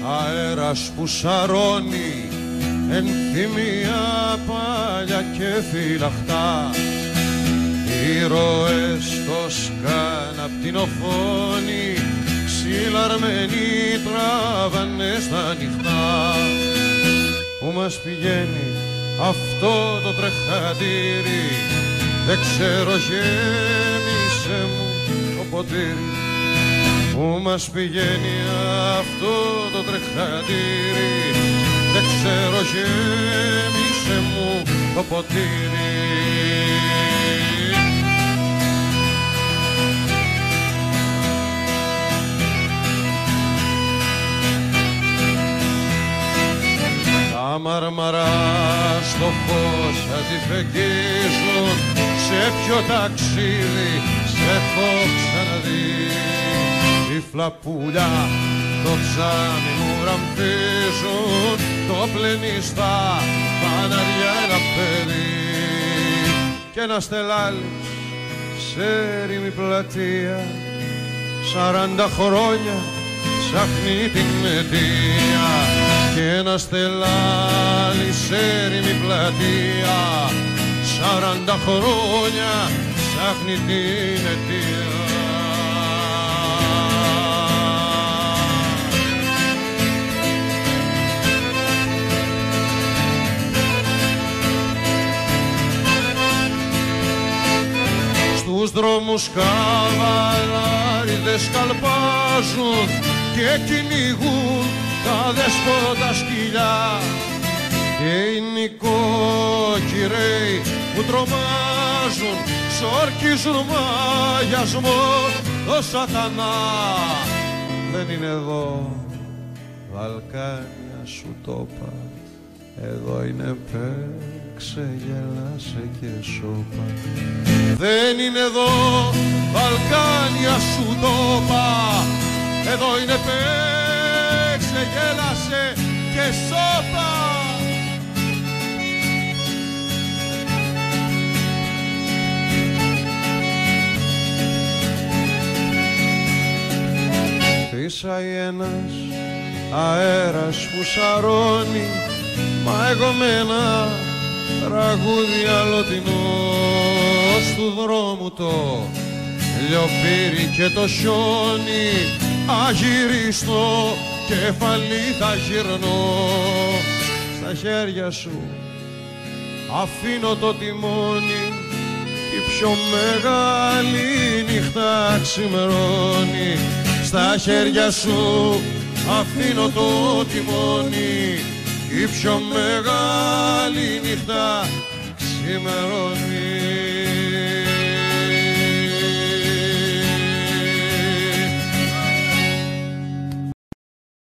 αέρας που σαρώνει ενθυμία παλιά και φυλαχτά. Ήρωες το σκάν απ' την οθόνη, ξυλαρμένοι τράβανε στα νυχτά. Πού μας πηγαίνει αυτό το τρεχατήρι, δεν ξέρω, γέμισε μου το ποτήρι. Πού μας πηγαίνει αυτό το τρεχατήρι, δεν ξέρω, γέμισε μου το ποτήρι. Τα μαρμαρά στο φως αντιφεγγίζουν, σε ποιο ταξίδι σε έχω ξαναδεί. Τύφλα πουλιά το τζάμι μου ραμφίζουν, το πλένει στα φαναριά ένα παιδί. Κι ένα στελάλης σε έρημη πλατεία, 40 χρόνια ψάχνει την αιτία. Κι ένα στελάλης σε έρημη πλατεία, 40 χρόνια ψάχνει την αιτία. Στους δρόμους καβαλάριδες καλπάζουν και κυνηγούν τα δεσπότα σκυλιά. Και οι νοικοκυρέοι που τρομάζουν σορκίζουν μαγιασμό το σατανά. Δεν είναι εδώ Βαλκάνια σου το είπα, εδώ είναι παίξε, γέλασε και σώπα. Δεν είναι εδώ Βαλκάνια σου το είπα, εδώ είναι παίξε, γέλασε και σώπα. Φύσαει ένας αέρας που σαρώνει, μα εγώ με ένα τραγούδι αλλοτινό. Στου δρόμου το λιοπύρι και το χιόνι, αγυρίστο κεφαλή θα γυρνώ. Στα χέρια σου αφήνω το τιμόνι, η πιο μεγάλη νύχτα ξημερώνει. Στα χέρια σου αφήνω το τιμόνι, η πιο μεγάλη νύχτα ξημερώνει.